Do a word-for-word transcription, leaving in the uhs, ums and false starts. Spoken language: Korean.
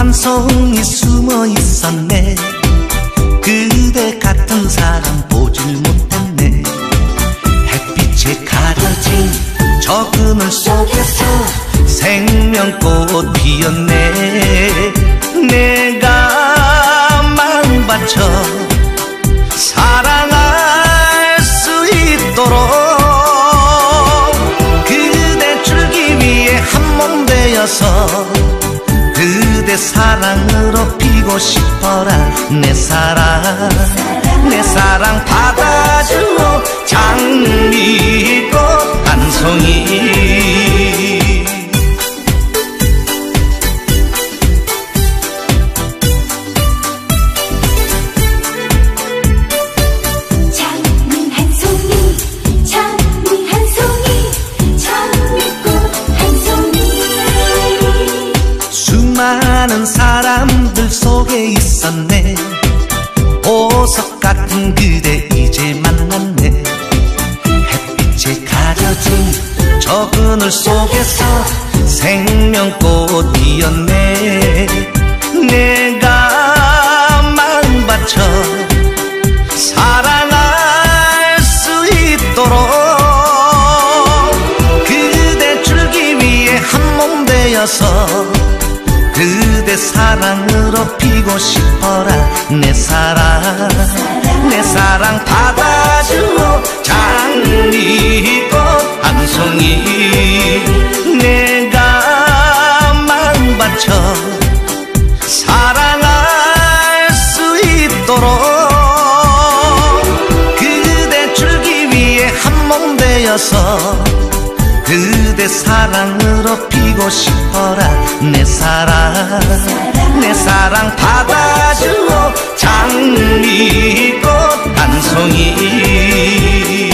한 송이 숨어 있었네. 그대 같은 사람 보질 못했네. 햇빛에 가려진 저 그늘 속에서 생명꽃 피었네. 내가 마음 바쳐 사랑할 수 있도록 그대 줄기 위에 한 몸 되어서 그대 사랑으로 피고 싶어라. 내 사랑 내 사랑 받아주오. 장미꽃 한 송이. 장미 한 송이 장미 한 송이 장미꽃 한 송이. 수많은 사람들 속에 있었네. 보석 같은 그대 이제 만났네. 햇빛에 가려진 저 그늘 속에서 생명꽃 피었네. 내가 마음 바쳐 사랑할 수 있도록 그대 줄기 위에 한 몸 되어서 그대 사랑으로 피고 싶어라. 내 사랑 내 사랑 받아주오. 장미꽃 한 송이. 내가 마음 바쳐 사랑할 수 있도록 그대 줄기 위에 한 몸 되어서 그대 사랑으로 피고 싶어라. 내 사랑 내 사랑 받아주오. 장미꽃 한 송이.